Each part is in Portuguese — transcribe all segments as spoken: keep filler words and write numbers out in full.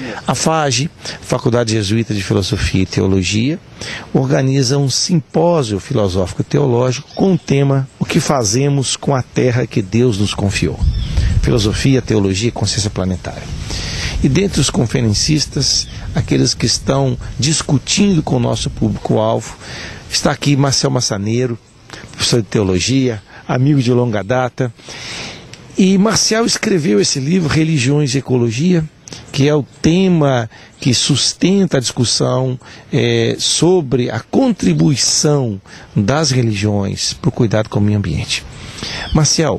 A FAGE, Faculdade Jesuíta de Filosofia e Teologia, organiza um simpósio filosófico-teológico com o tema O que fazemos com a terra que Deus nos confiou? Filosofia, Teologia e Consciência Planetária. E dentre os conferencistas, aqueles que estão discutindo com o nosso público-alvo, está aqui Marcel Massaneiro, professor de Teologia, amigo de longa data. E Marcel escreveu esse livro, Religiões e Ecologia, que é o tema que sustenta a discussão é, sobre a contribuição das religiões para o cuidado com o meio ambiente. Marcel,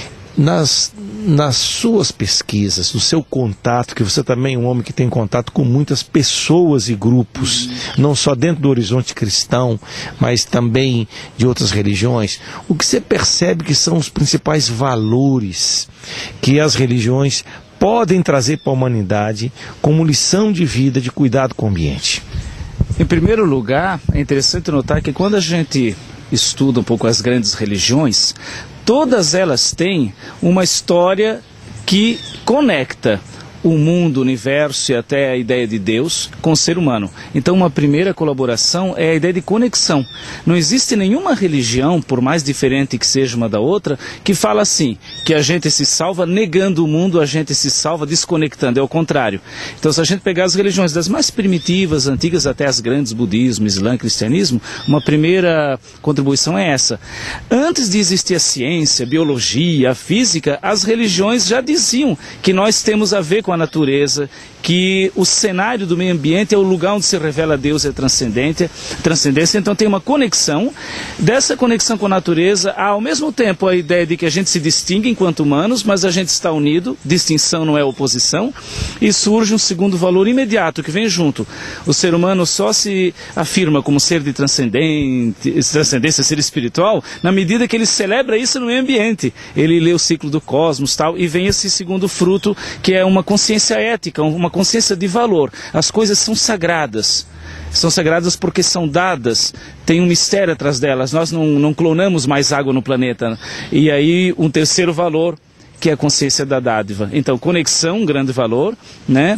nas, nas suas pesquisas, no seu contato, que você também é um homem que tem contato com muitas pessoas e grupos, não só dentro do horizonte cristão, mas também de outras religiões, o que você percebe que são os principais valores que as religiões podem trazer para a humanidade como lição de vida de cuidado com o ambiente? Em primeiro lugar, é interessante notar que quando a gente estuda um pouco as grandes religiões, todas elas têm uma história que conecta o mundo, o universo e até a ideia de Deus com o ser humano. Então uma primeira colaboração é a ideia de conexão. Não existe nenhuma religião, por mais diferente que seja uma da outra, que fala assim, que a gente se salva negando o mundo, a gente se salva desconectando, é o contrário. Então se a gente pegar as religiões das mais primitivas, antigas até as grandes, budismo, islã, cristianismo, uma primeira contribuição é essa. Antes de existir a ciência, a biologia, a física, as religiões já diziam que nós temos a ver com a natureza, que o cenário do meio ambiente é o lugar onde se revela Deus e a transcendência, transcendência, então tem uma conexão. Dessa conexão com a natureza, há ao mesmo tempo a ideia de que a gente se distingue enquanto humanos, mas a gente está unido, distinção não é oposição, e surge um segundo valor imediato que vem junto. O ser humano só se afirma como ser de transcendente, transcendência, ser espiritual, na medida que ele celebra isso no meio ambiente. Ele lê o ciclo do cosmos tal, e vem esse segundo fruto, que é uma consciência ética, uma consciência de valor. As coisas são sagradas. São sagradas porque são dadas, tem um mistério atrás delas. Nós não, não clonamos mais água no planeta. E aí um terceiro valor, que é a consciência da dádiva. Então, conexão, um grande valor, né?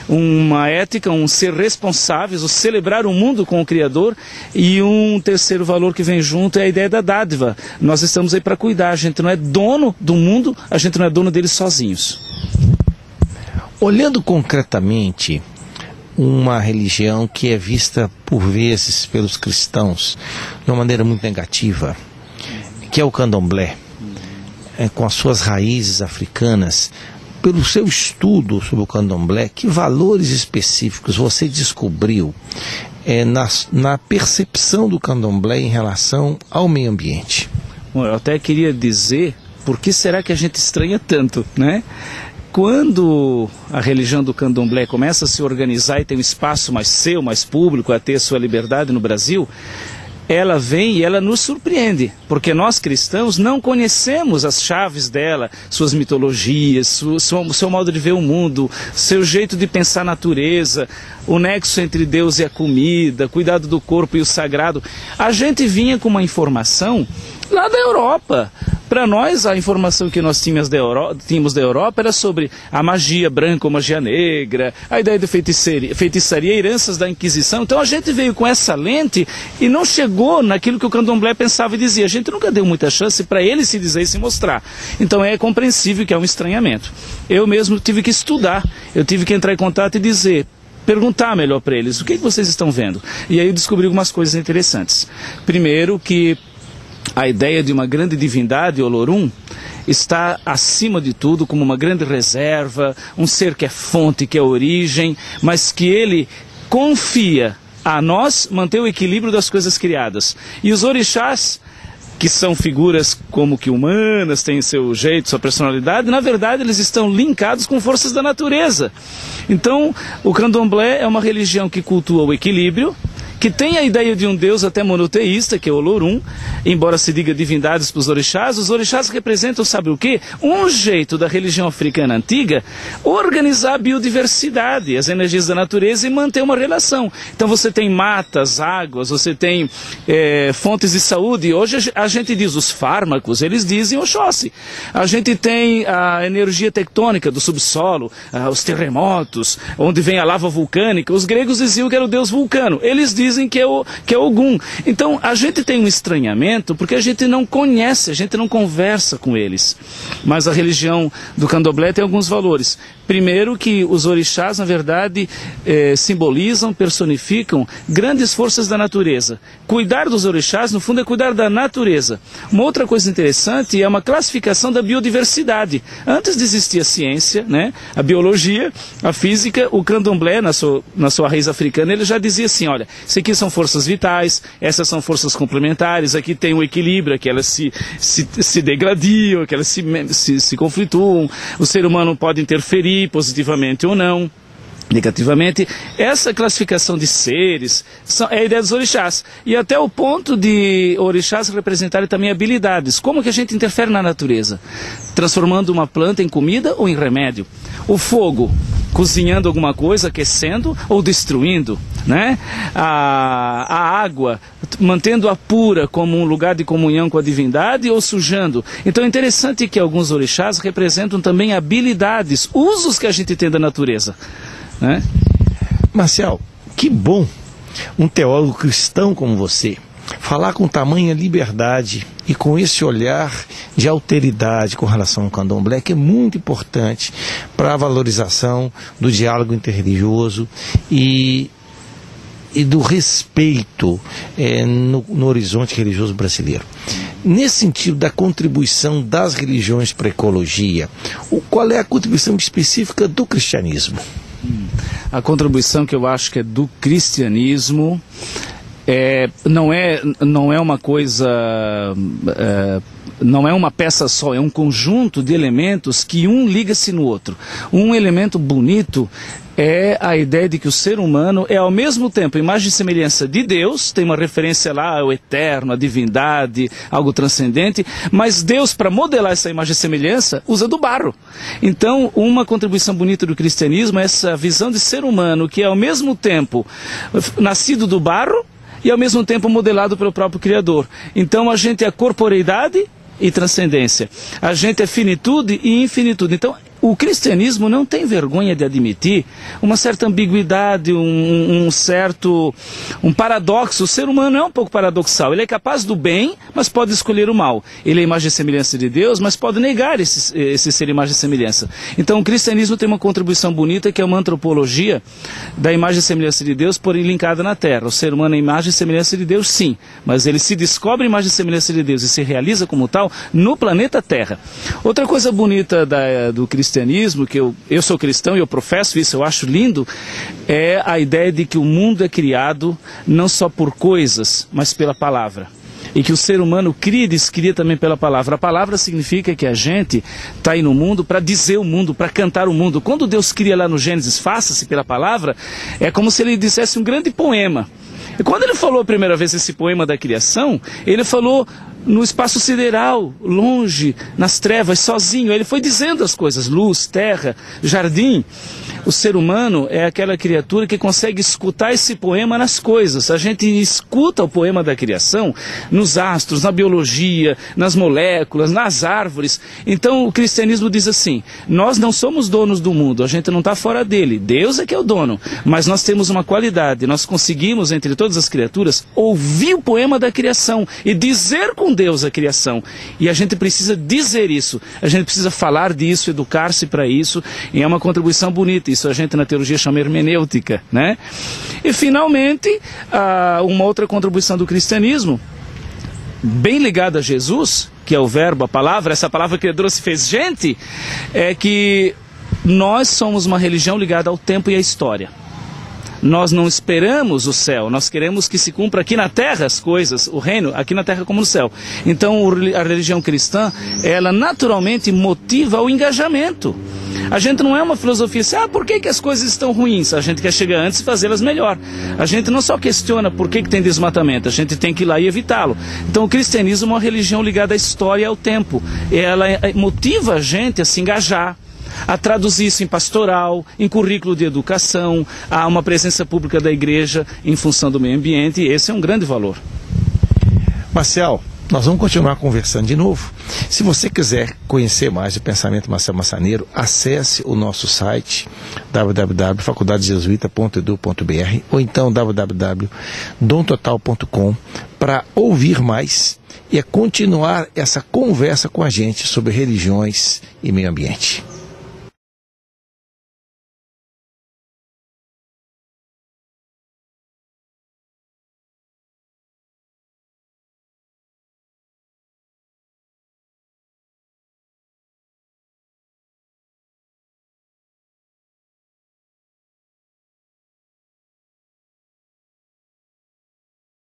Uma ética, um ser responsáveis, o celebrar o mundo com o Criador, e um terceiro valor que vem junto é a ideia da dádiva. Nós estamos aí para cuidar, a gente não é dono do mundo, a gente não é dono dele sozinhos. Olhando concretamente uma religião que é vista por vezes pelos cristãos de uma maneira muito negativa, que é o candomblé, é, com as suas raízes africanas, pelo seu estudo sobre o candomblé, que valores específicos você descobriu é, na, na percepção do candomblé em relação ao meio ambiente? Bom, eu até queria dizer, por que será que a gente estranha tanto, né? Quando a religião do candomblé começa a se organizar e tem um espaço mais seu, mais público, a ter sua liberdade no Brasil, ela vem e ela nos surpreende, porque nós cristãos não conhecemos as chaves dela, suas mitologias, seu, seu, seu modo de ver o mundo, seu jeito de pensar a natureza, o nexo entre Deus e a comida, cuidado do corpo e o sagrado. A gente vinha com uma informação lá da Europa. Para nós, a informação que nós tínhamos da, Euro... tínhamos da Europa era sobre a magia branca ou magia negra, a ideia de feitiçaria, feitiçaria, heranças da Inquisição. Então a gente veio com essa lente e não chegou naquilo que o candomblé pensava e dizia. A gente nunca deu muita chance para ele se dizer e se mostrar. Então é compreensível que é um estranhamento. Eu mesmo tive que estudar, eu tive que entrar em contato e dizer, perguntar melhor para eles, o que, que vocês estão vendo? E aí eu descobri algumas coisas interessantes. Primeiro que a ideia de uma grande divindade, Olorum, está acima de tudo como uma grande reserva, um ser que é fonte, que é origem, mas que ele confia a nós manter o equilíbrio das coisas criadas. E os orixás, que são figuras como que humanas, têm seu jeito, sua personalidade, na verdade eles estão linkados com forças da natureza. Então, o candomblé é uma religião que cultua o equilíbrio, que tem a ideia de um Deus até monoteísta, que é o Olorum, embora se diga divindades para os orixás. Os orixás representam, sabe o quê? Um jeito da religião africana antiga organizar a biodiversidade, as energias da natureza e manter uma relação. Então você tem matas, águas, você tem é, fontes de saúde. Hoje a gente diz os fármacos, eles dizem Oxóssi. A gente tem a energia tectônica do subsolo, ah, os terremotos, onde vem a lava vulcânica. Os gregos diziam que era o deus Vulcano. Eles dizem que é o, que é Ogum. Então a gente tem um estranhamento porque a gente não conhece, a gente não conversa com eles. Mas a religião do candomblé tem alguns valores. Primeiro, que os orixás, na verdade, eh, simbolizam, personificam grandes forças da natureza. Cuidar dos orixás, no fundo, é cuidar da natureza. Uma outra coisa interessante é uma classificação da biodiversidade. Antes de existir a ciência, né, a biologia, a física, o candomblé, na sua, na sua raiz africana, ele já dizia assim, olha, isso aqui são forças vitais, essas são forças complementares, aqui tem um equilíbrio, que elas se, se, se degradiam, que elas se, se, se conflituam, o ser humano pode interferir positivamente ou não, negativamente. Essa classificação de seres são, é a ideia dos orixás. E até o ponto de orixás representarem também habilidades. Como que a gente interfere na natureza? Transformando uma planta em comida ou em remédio? O fogo, cozinhando alguma coisa, aquecendo ou destruindo, né? A, a água, mantendo-a pura como um lugar de comunhão com a divindade ou sujando. Então é interessante que alguns orixás representam também habilidades, usos que a gente tem da natureza, né? Marcial, que bom um teólogo cristão como você falar com tamanha liberdade e com esse olhar de alteridade com relação ao candomblé, que é muito importante para a valorização do diálogo interreligioso e, e do respeito é, no, no horizonte religioso brasileiro. Nesse sentido da contribuição das religiões para a ecologia, o, qual é a contribuição específica do cristianismo? A contribuição que eu acho que é do cristianismo é, não, é, não é uma coisa, é, não é uma peça só, é um conjunto de elementos que um liga-se no outro. Um elemento bonito é a ideia de que o ser humano é ao mesmo tempo imagem e semelhança de Deus, tem uma referência lá ao eterno, à divindade, algo transcendente, mas Deus, para modelar essa imagem e semelhança, usa do barro. Então, uma contribuição bonita do cristianismo é essa visão de ser humano que é ao mesmo tempo nascido do barro e ao mesmo tempo modelado pelo próprio Criador. Então a gente é corporeidade e transcendência. A gente é finitude e infinitude. Então o cristianismo não tem vergonha de admitir uma certa ambiguidade, um, um certo um paradoxo. O ser humano é um pouco paradoxal. Ele é capaz do bem, mas pode escolher o mal. Ele é imagem e semelhança de Deus, mas pode negar esse, esse ser imagem e semelhança. Então o cristianismo tem uma contribuição bonita, que é uma antropologia da imagem e semelhança de Deus, porém linkada na Terra. O ser humano é imagem e semelhança de Deus, sim, mas ele se descobre imagem e semelhança de Deus e se realiza como tal no planeta Terra. Outra coisa bonita da, do cristianismo, cristianismo, que eu, eu sou cristão e eu professo isso, eu acho lindo, é a ideia de que o mundo é criado não só por coisas, mas pela palavra. E que o ser humano cria e descria também pela palavra. A palavra significa que a gente está aí no mundo para dizer o mundo, para cantar o mundo. Quando Deus cria lá no Gênesis, faça-se pela palavra, é como se ele dissesse um grande poema. E quando ele falou a primeira vez esse poema da criação, ele falou no espaço sideral, longe, nas trevas, sozinho. Ele foi dizendo as coisas, luz, terra, jardim. O ser humano é aquela criatura que consegue escutar esse poema nas coisas. A gente escuta o poema da criação nos astros, na biologia, nas moléculas, nas árvores. Então o cristianismo diz assim, nós não somos donos do mundo, a gente não está fora dele. Deus é que é o dono, mas nós temos uma qualidade. Nós conseguimos, entre todas as criaturas, ouvir o poema da criação e dizer com Deus a criação. E a gente precisa dizer isso, a gente precisa falar disso, educar-se para isso, e é uma contribuição bonita. Isso a gente na teologia chama hermenêutica, né? E finalmente, ah, uma outra contribuição do cristianismo, bem ligada a Jesus, que é o verbo, a palavra, essa palavra que Deus se fez gente, é que nós somos uma religião ligada ao tempo e à história. Nós não esperamos o céu, nós queremos que se cumpra aqui na terra as coisas, o reino, aqui na terra como no céu. Então a religião cristã, ela naturalmente motiva o engajamento. A gente não é uma filosofia assim, ah, por que, que as coisas estão ruins? A gente quer chegar antes e fazê-las melhor. A gente não só questiona por que, que tem desmatamento, a gente tem que ir lá e evitá-lo. Então o cristianismo é uma religião ligada à história e ao tempo. Ela motiva a gente a se engajar, a traduzir isso em pastoral, em currículo de educação, a uma presença pública da igreja em função do meio ambiente, e esse é um grande valor. Marcel, nós vamos continuar conversando de novo. Se você quiser conhecer mais o pensamento Marcel Massaneiro, acesse o nosso site w w w ponto faculdade jesuíta ponto edu ponto b r ou então w w w ponto dom total ponto com para ouvir mais e continuar essa conversa com a gente sobre religiões e meio ambiente.